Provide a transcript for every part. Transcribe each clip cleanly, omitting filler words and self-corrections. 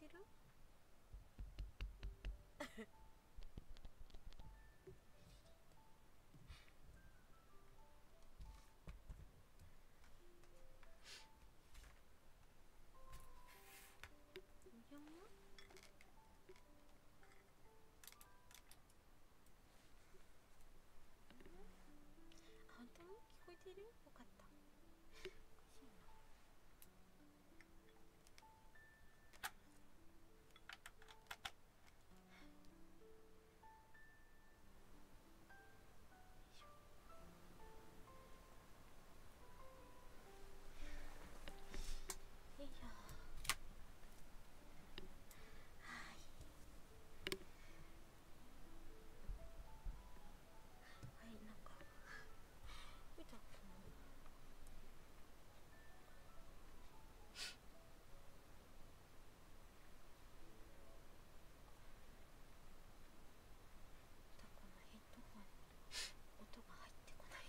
る？おやま？あ、本当に聞こえてる？よかった。おかしいな。よいしょ。はいはい、なんか見たかな。タコのヘッドホン音が入ってこない。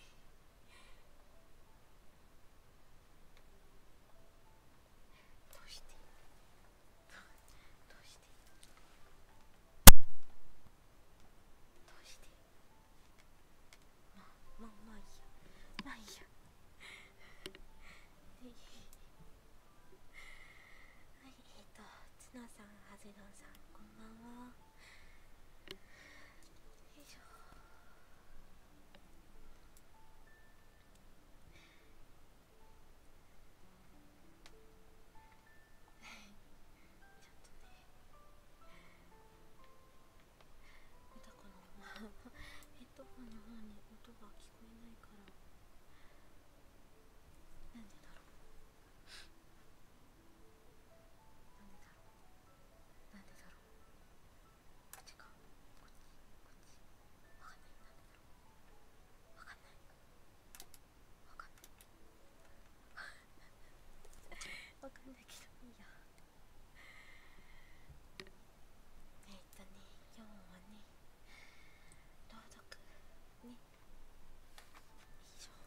どうしてどうしてどうして。まあいいや、まあいいや。はい、ツナさん、ハゼドンさん、こんばんは。よいしょ。ちょっとね、見たかな。ヘッドホンの方に音が聞こえないから、なんでだろう。なんでだろう。なんでだろう。こっちか、こっち、こっち。わかんない。なんでだろう。わかんない。わかんない。わかんないけどいいや。今日はね、朗読ね、よいしょ。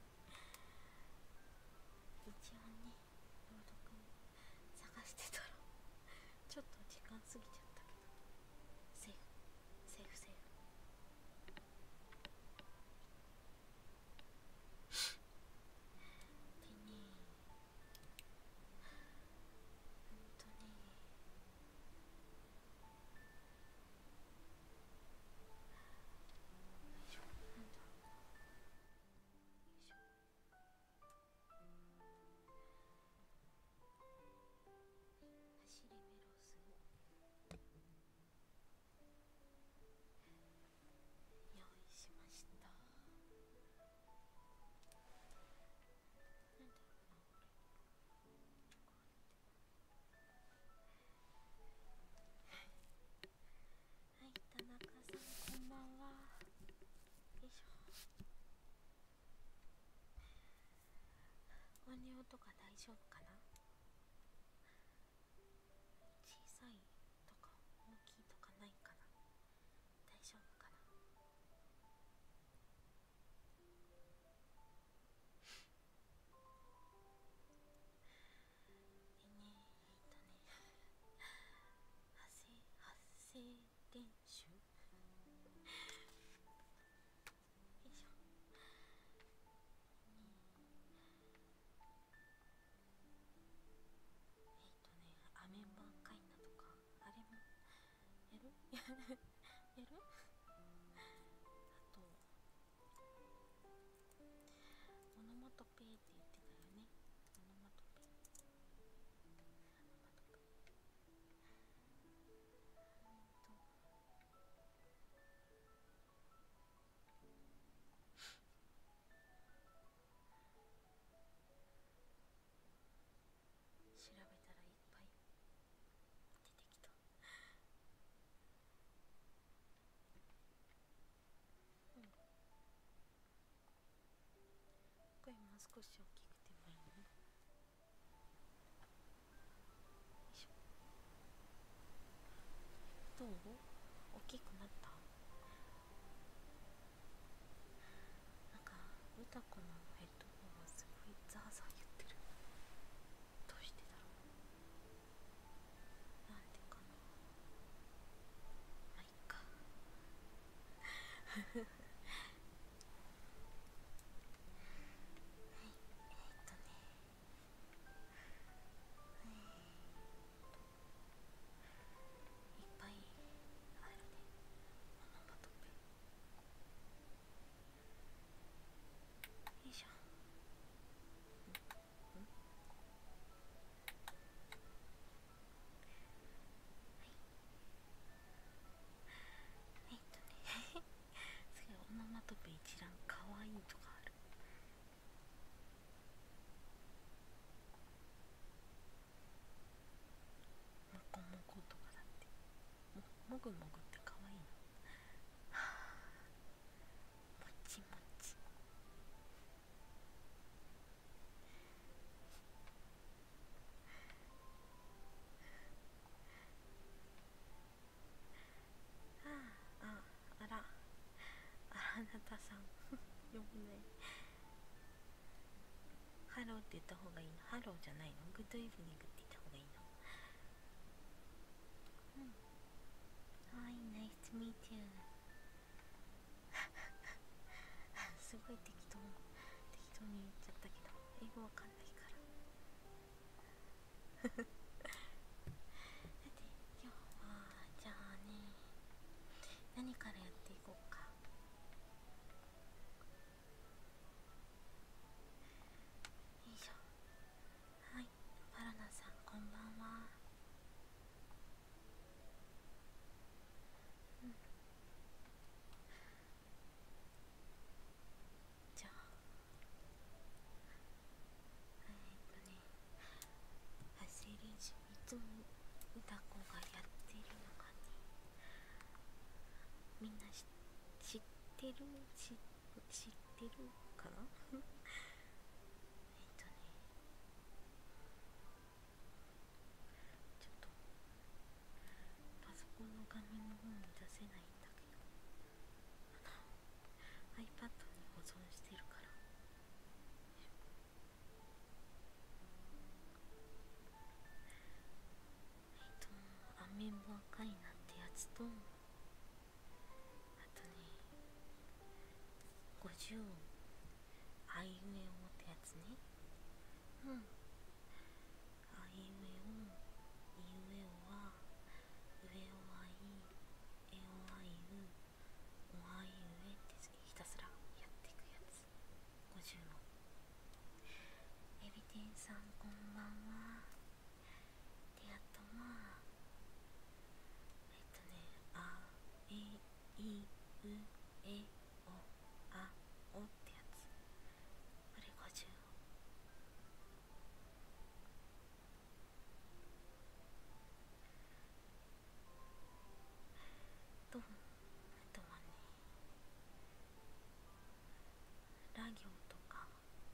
一応ね、朗読探してたらちょっと時間過ぎちゃったけど、セーフセーフセーフ。でね、ほんとね、よいしょ、なんだろう、よいしょ。走れメロス用意しました。なんだろうな、これ。はい、田中さん、こんばんは。よいしょ。音量とか大丈夫かな？小さいとか大きいとかないかな？大丈夫かな？でね、発声練習、よいしょ。アメンバンカイナとか、あれもやるやるあと、オノマトペって言ってたよね。オノマトペ、調べたらいっぱい出てきた。うん、声もう少し大きくてもいいの？よいしょ。どう？大きくなった？なんか歌子のヘッドホンはすごいザーザー言ってる。どうしてだろう。なんで？ ぐもぐってかわいいの。もちもち。あらあなたさんよくない。ハローって言った方がいいの？ハローじゃないの？グッドイブニングって言った方がいいの？うん。はい、ナイスミーティー。すごい適当に言っちゃったけど、英語わかんないから。さて、今日は、じゃあね、何からやっていこうか。よいしょ。はい、パラナさん、こんばんは。うん。じゃあ、ね、発声練習、いつも歌子がやってるのがね、みんな知ってるかなちょっとパソコンの画面の方に出せないんだけど、iPad に保存してるから。アメンボ赤いなってやつと、あとね、50音あいうえおってやつね。うん。あいうえお、いうえおは、うえおあい、えおあいう、おあいうえってひたすらやっていくやつ。50の。エビ天さんこんばんは。で、あとは、あ、え、い、う、え、お、あ、おってやつ。これ50音。と、あとはね、ラ行とか、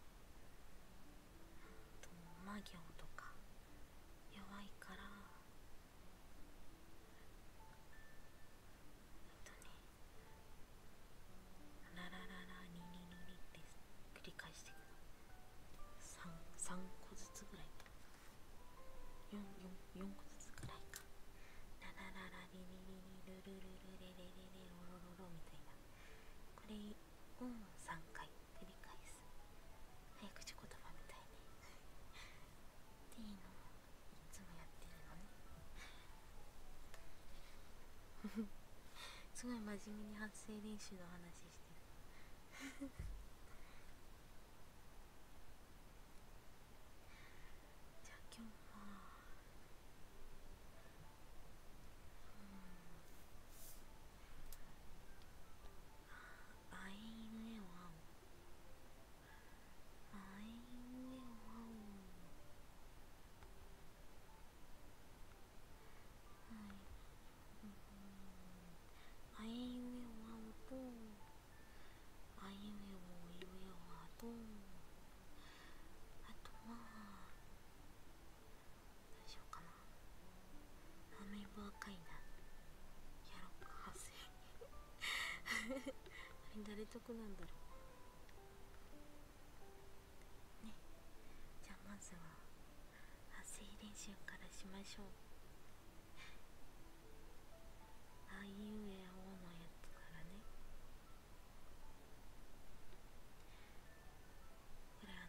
マ行とか、弱いから、ララララリリリリって繰り返していくの。3個ずつぐらいか。4個ずつぐらいか。ララララリリリリルルルルレレレレロロロロみたいな。これを3回繰り返す。早口言葉みたいね。っていうのをいつもやってるのね。すごい真面目に発声練習の話してる。じゃあ今日は、あいうえおあお、あいうえおあお、はい、あいうえおあおと、あいうえおいうえおあと、あとはどうしようかな。アメーバー赤いな。やろうか、発声。あれ誰得なんだろうね。じゃあまずは発声練習からしましょう。あいうえおのやつからね。これ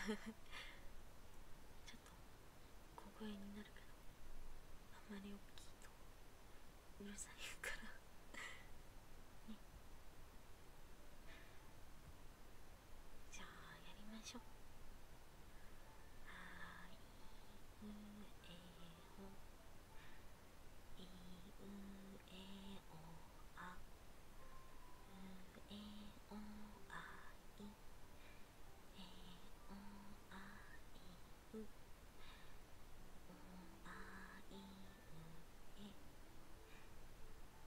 ちょっと小声になるけど、あんまり大きいとうるさいからね。じゃあやりましょう。あいうえお、いうえおあ、うえおあい、えおあいう、おあいうえ、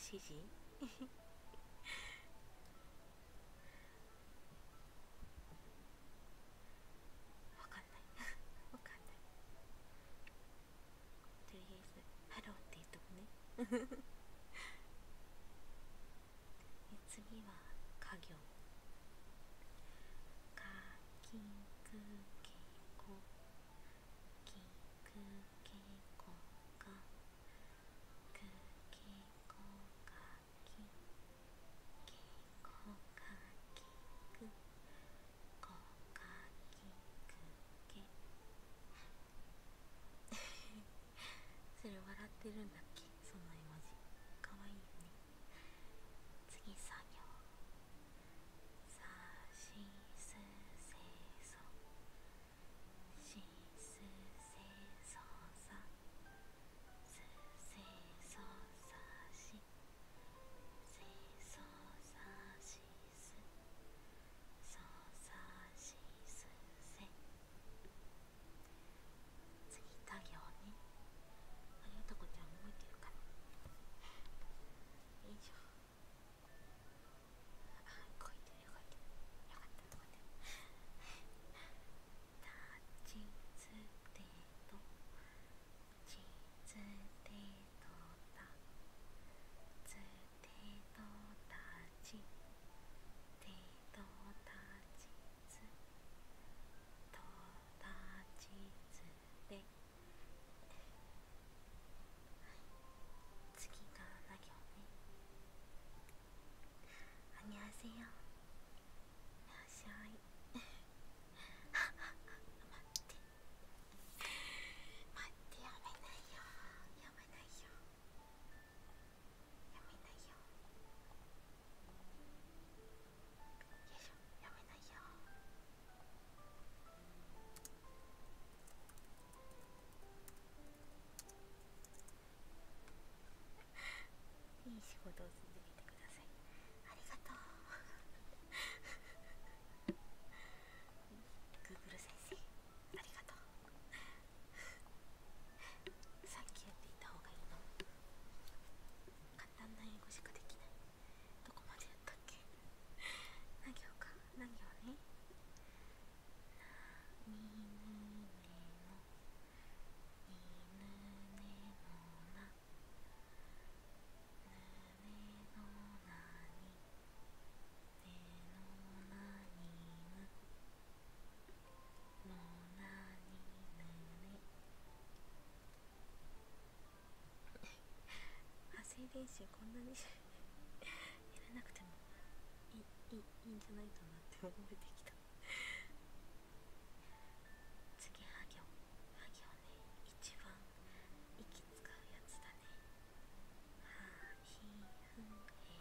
指示わかんないわかんない。とりあえずハローって言っとくね次は家業。かきくけこきくけこかくけこかきけこかきくこかきくけそれ笑ってるんだっけ、その絵文字かわいいよね。次作業。さしすせそしすせそさすせそさしせそさしすそさしすせ。次他行ね。あれ、たこちゃん動いてるかな。よいしょ。あ、動いてる動いてる。よかったよかった。たちつてとちつてとたつてとたちてとたちつとたちつで。次がな行ね。あにゃせよ。いらっしゃい待って待って、やめないよやめないよやめないよ。よいしょ、やめないよ。いい仕事を続けてください。ありがとうGoogle 先生、ありがとう。サンキューって言った方がいいの？簡単な英語しかできない。どこまでやったっけ？何行か、何行ね。にぬねのにぬねのなぬねのなにねのなにぬのなにぬね。発声練習こんなにやらなくてもいいんじゃないかなって思えてきた。次は行。は行ね、一番息使うやつだね。はひふへほひ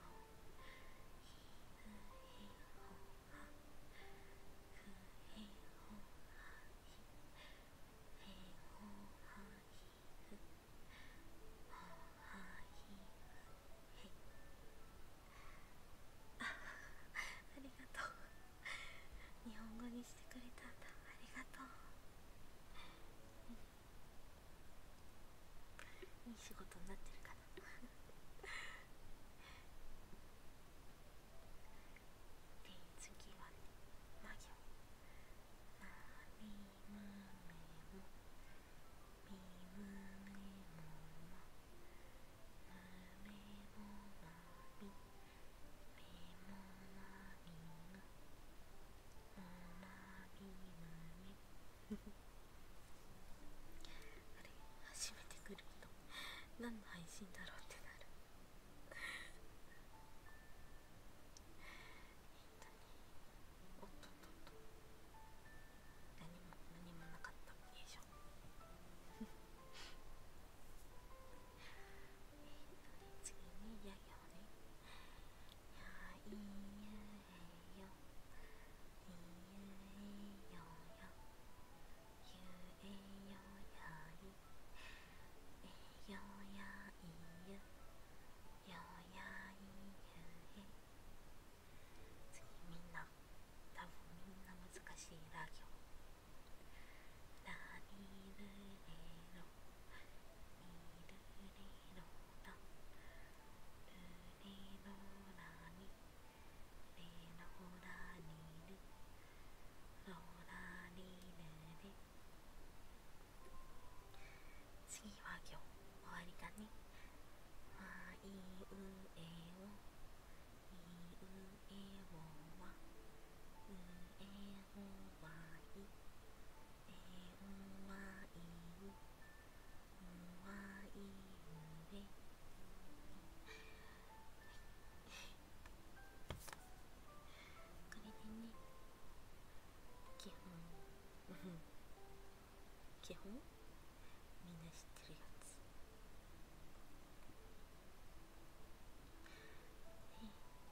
ふへほはふへほはひへほはひふほはひふへ。ありがとう。日本語にしてくれたんだ。ありがとう。いい仕事になってるかなで、次はね、ま行。まみむめもみむめもまむめもまみめもまみむもまみむめあれ、初めて来る人何の配信だろうってなる。おっとっとっと、何もなかった。よいしょ次ね、や行ね。やいゆえよいゆえよよゆえよやいえよやいゆえをはうえおわいえおわいうわいうえ。これでね、基本基本みんな知ってるやつで、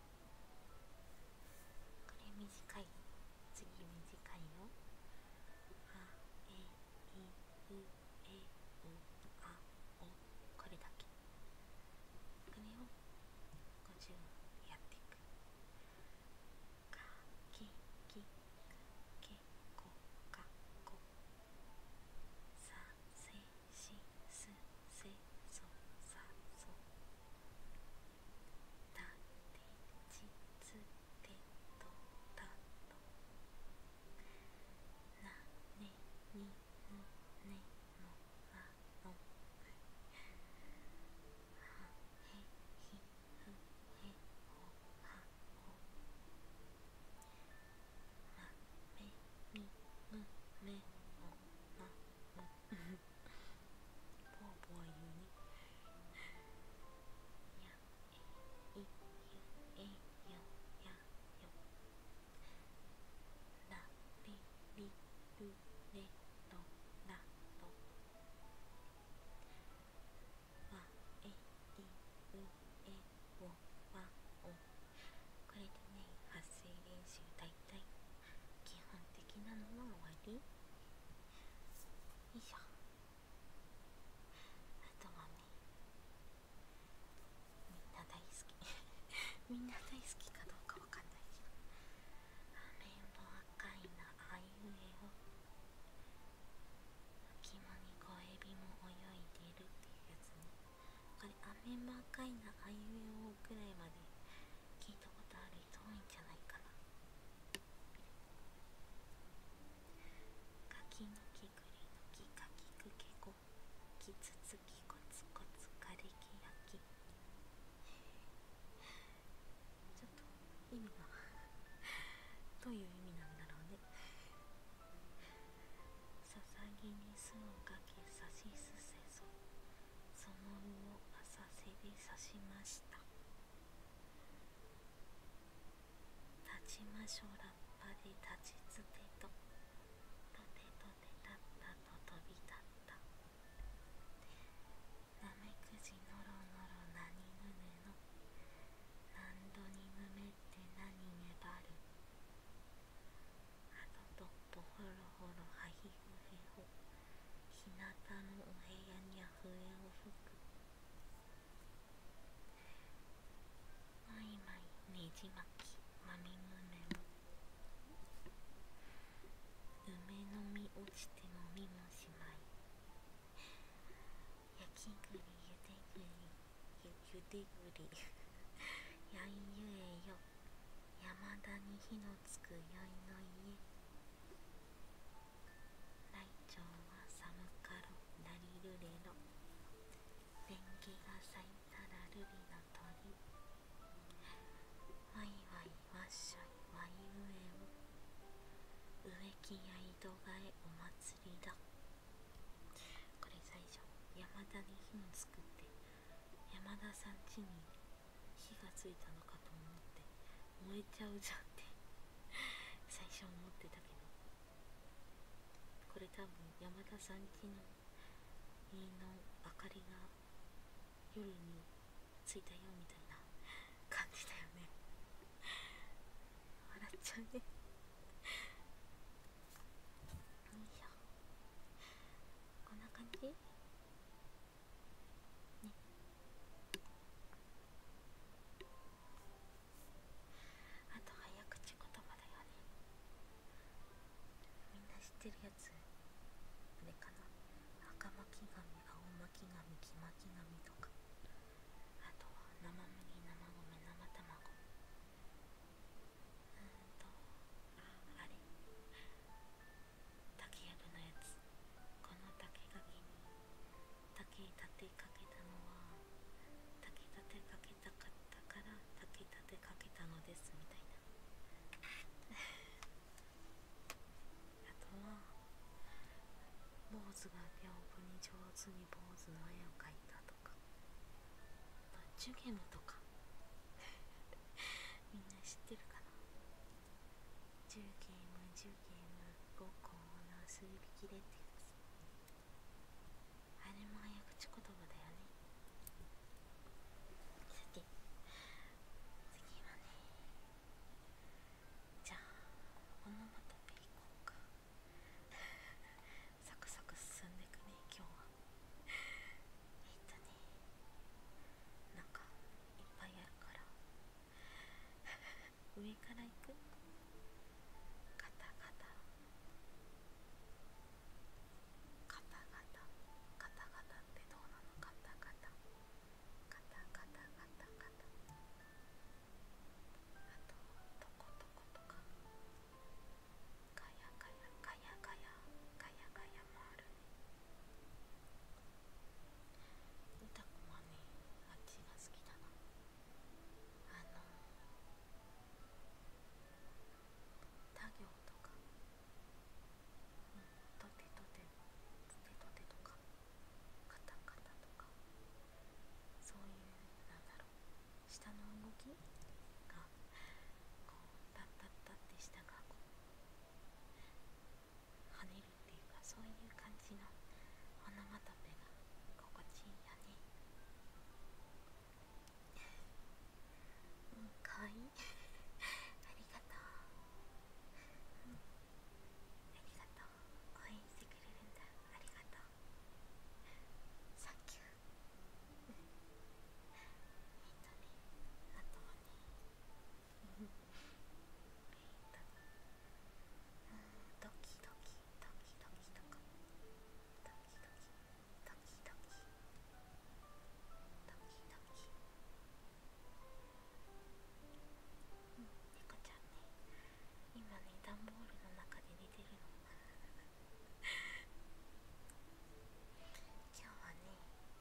これ短い、次短いよ。あえいうえおあお、これだけ。これを50やっていく。かききくけこかこさせしすせそさそたてちつてとたとなねにぬねのなのはへひふへほはほまめみむめもまもぽわぽわ言うね。やえいゆえよやよらりりるれろらろわえいうえおわお。これでね、発声練習だいたい基本的なのは終わり。よいしょ。あとはね、みんな大好きみんな大好きかどうかわかんないけど、アメンボ赤いなあいうえお、浮きもに小エビも泳いでるっていうやつね。これアメンボ赤いなあいうえおくらいまで聞いたことある人多いんじゃないかな。かきのきくりのきかきくけこきつつきこつこつかれきやき。ちょっと意味がどういう意味なんだろうね。ささぎに巣をかけさしすせそ、その魚を浅瀬で刺しました。立ちましょラッパで立ちつてと、とてとてたったと飛び立った。なめくじのろのろなにぬねの、何度にぬめって何ねばる。はととっぽほろほろはひふへほ、ひなたのお部屋にゃ笛を吹く。まいまいねじまきまみむめも、梅の実落ちてもみもしまい。焼き栗ゆで栗ゆで栗やいゆえよ、山田に火のつくよいの家。ライチョウは寒かろなりるれろ、レンゲが咲いたらるりの鳥。わいわいわっしょいわいうえお、植木や井戸替えお祭りだ。これ最初山田に火のつくって山田さん家に火がついたのかと思って燃えちゃうじゃんって最初思ってたけど、これ多分山田さん家の家の明かりが夜についたよみたいな感じだよね笑っちゃうねよいしょ。こんな感じね。あと早口言葉だよね。みんな知ってるやつあれかな、赤巻紙青巻紙黄巻紙とか、あとは生麦生米生卵、 ジュゲームとかみんな知ってるかな。10ゲーム5個の数匹でってやつ。あれも早口言葉だよね。さて次はね、じゃあオノマトペいこうか。サクサク進んでくね今日は。なんかいっぱいあるから上からいく。カタカタカタカタカタカタってどうなの。カタカタカタカタカタカタ。あとトコトコとかガヤガヤガヤガヤガヤガヤもあるね。歌子はねあっちが好きだな。他行とか、トテトテトテトテとかカタカタとか、そういうなんだろう、下の動きがこうタッタッタって下がこう跳ねるっていうか、そういう感じのオノマトペが心地いいよね。かわいいありがとう、ありがとう、応援してくれるんだ、ありがとう、サンキュー。あとはね、ドキドキドキドキとか、ドキドキドキドキドキドキ、猫ちゃんね、今ね段ボールの中で寝てるの今日はね、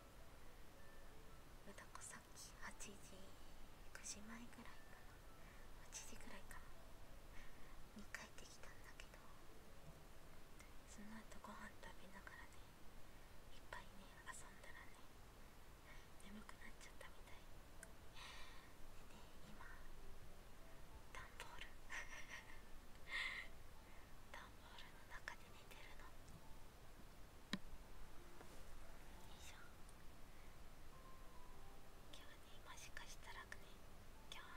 歌子さっき8時9時前ぐらいかな、8時ぐらいかなに帰ってきたんだけど、その後ご飯食べながらね、いっぱいね遊んだらね、眠くなっちゃったみたいでね、今段ボール段ボールの中で寝てるの。よいしょ。今日はね、もしかしたらね、今日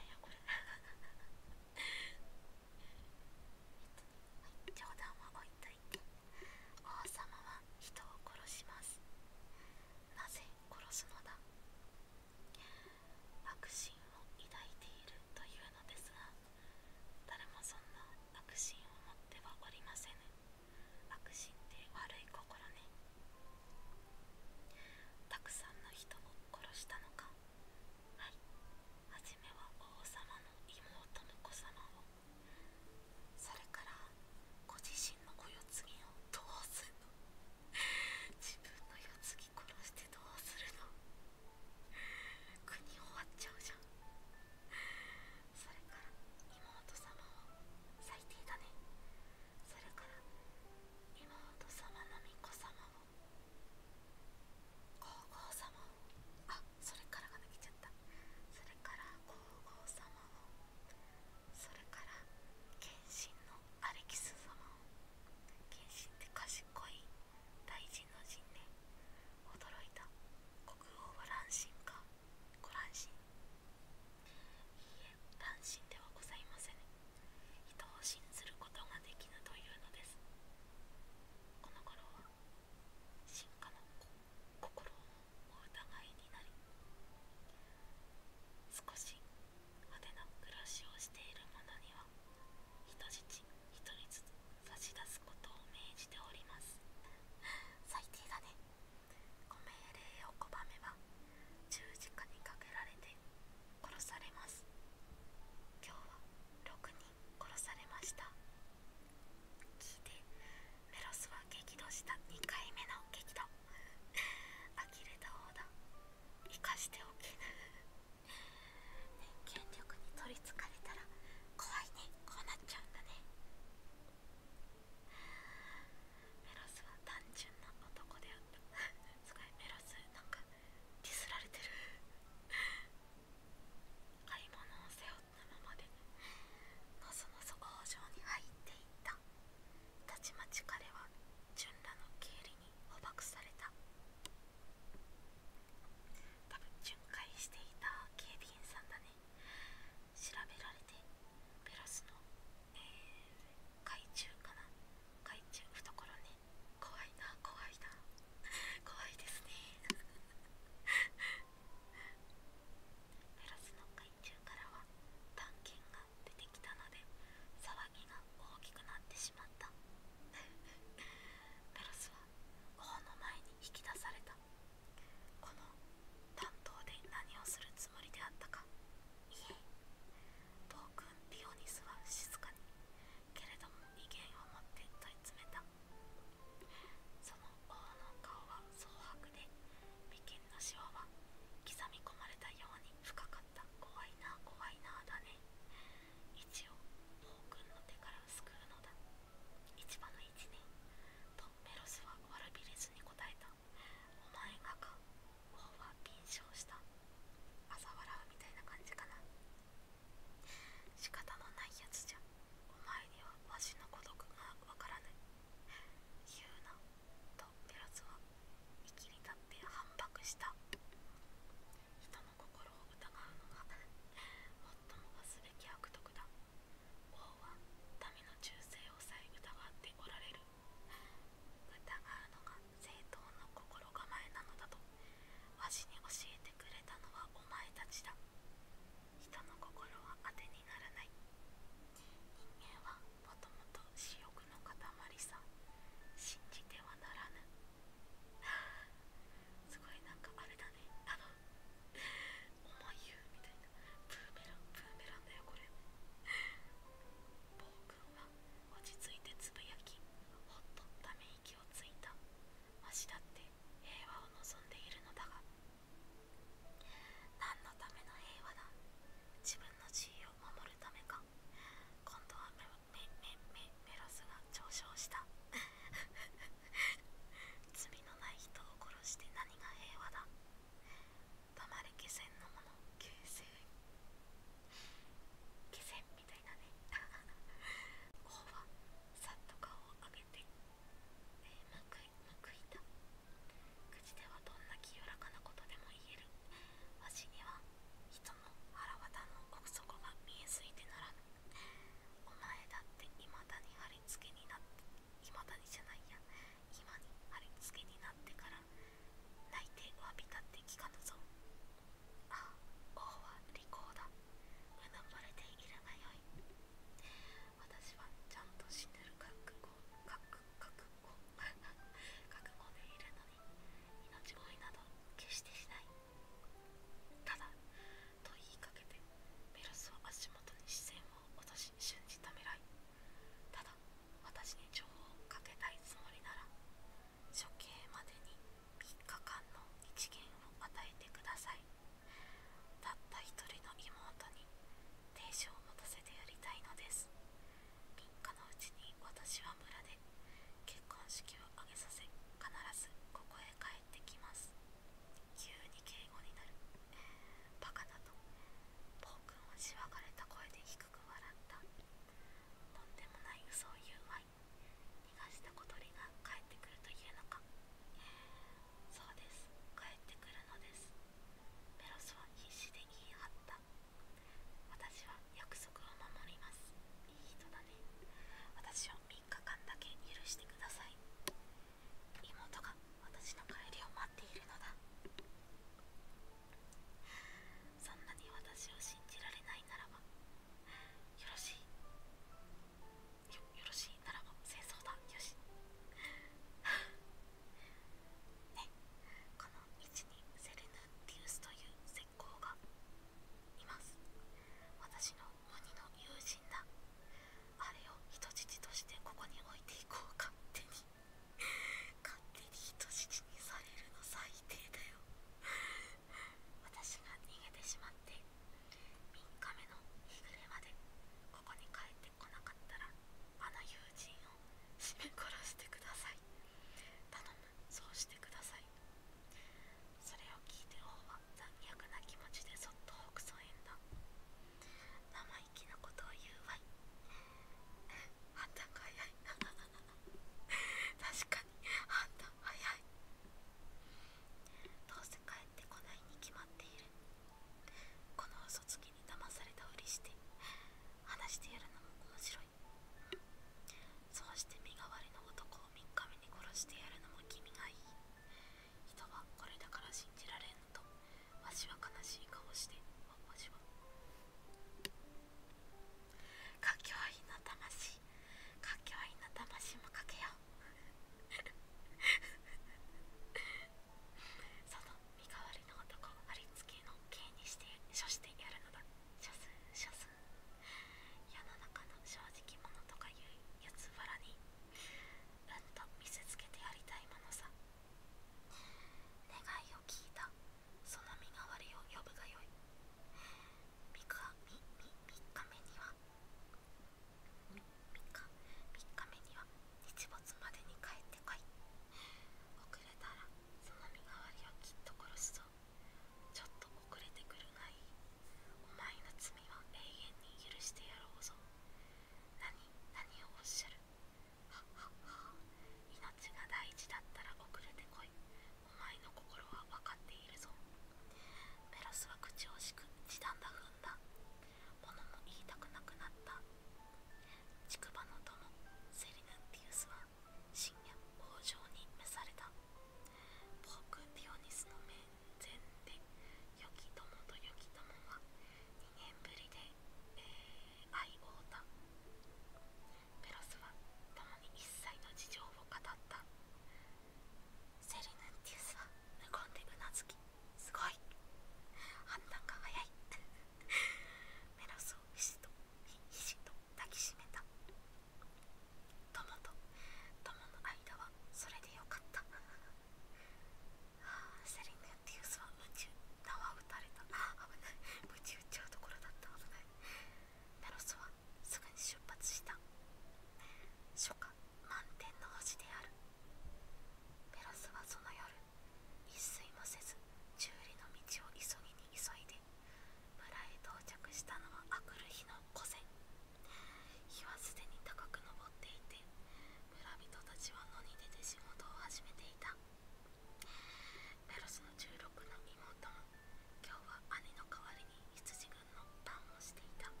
くる日の午前、日はすでに高く昇っていて、村人たちは野に出て仕事を始めていた。メロスの16の妹も今日は兄の代わりに羊群の番をしていた。よ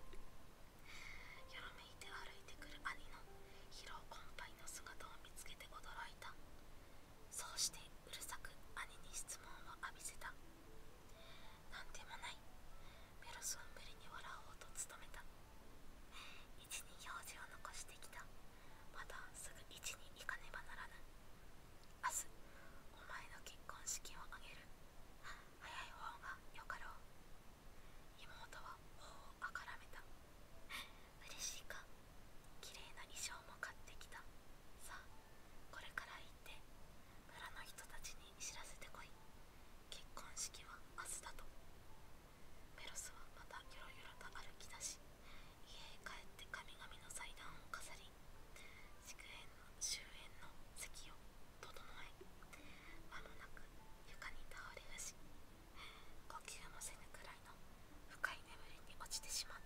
ろめいて歩いてくる兄の疲労困憊の姿を見つけて驚いた。そうしてうるさく兄に質問を浴びせた。なんでもない。メロスは無理に笑おうと努めた。市に用事を残してきた。またすぐ市に行かねばならぬ。明日お前の結婚式を挙げる。早い方がよかろう。妹は頬をあからめた。嬉しいか。きれいな衣装も買ってきた。さあこれから行って村の人たちに知らせてこい。結婚式は明日だと。メロスはまたよろよろと歩き出し、家へ帰って神々の祭壇を飾り、終焉の席を整え、間もなく床に倒れだし、呼吸もせぬくらいの深い眠りに落ちてしまった。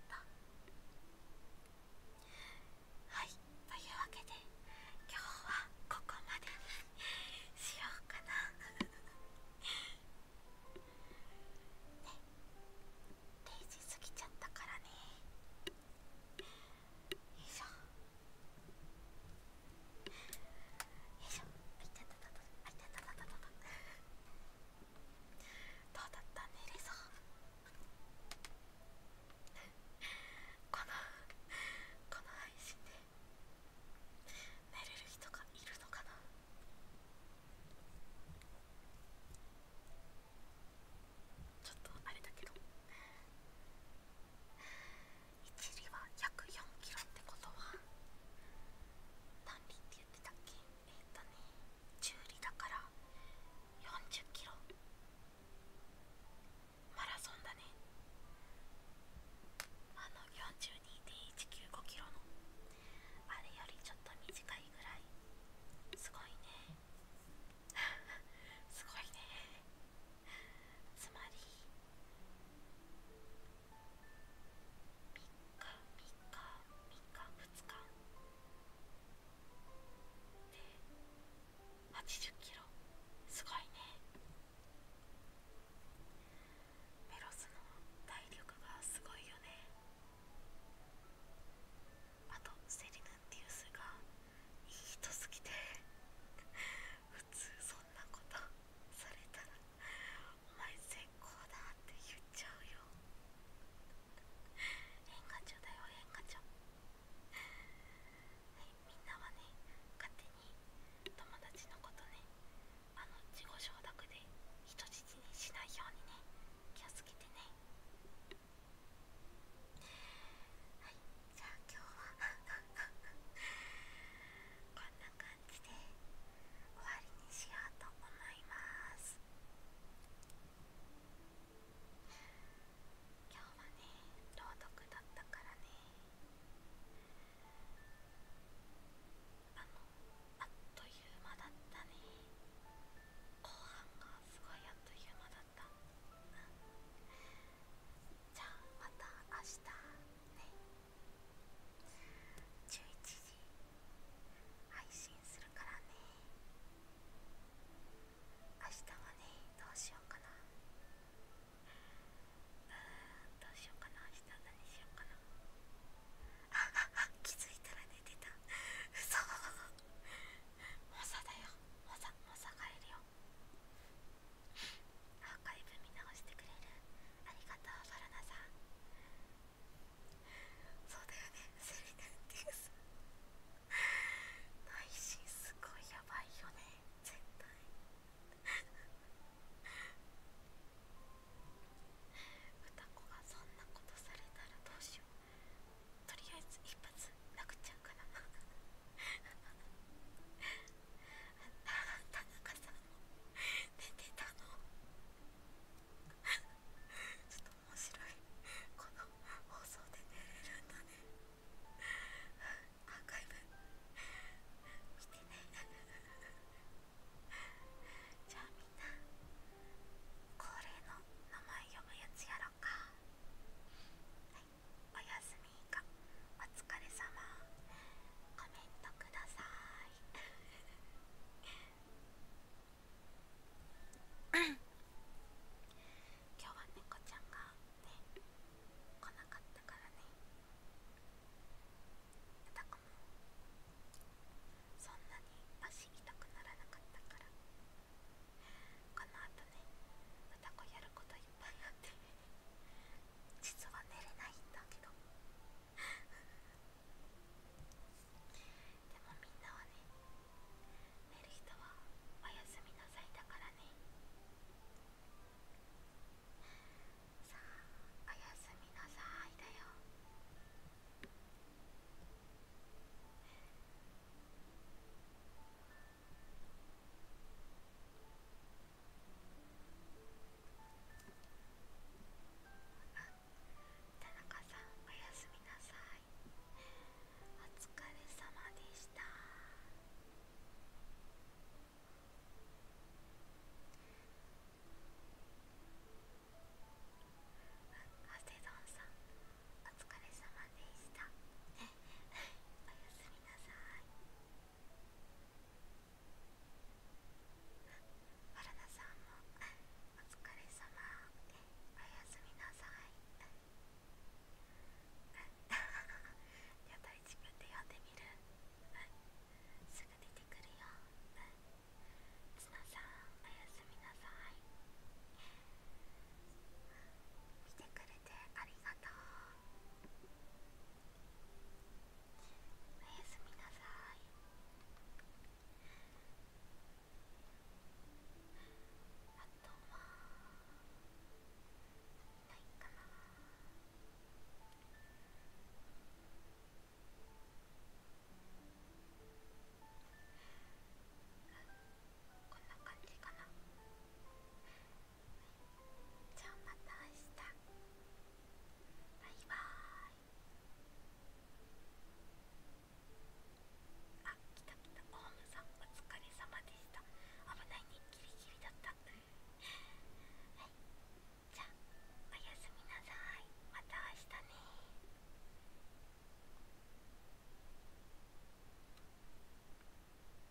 はい、というわけで今日はここまでにしようかな。ね、0時過ぎちゃったからね。よいしょよいしょ。あいたたたたあいたたたたたた。どうだった？寝れそう？この配信で寝れる人がいるのかな。ちょっとあれだけど、1里は約4キロってことは何里って言ってたっけ。10里だから40キロ。マラソンだね。42.195 キロのあれよりちょっと短いぐらい。すごいね。すごいね。つまり3日2日で80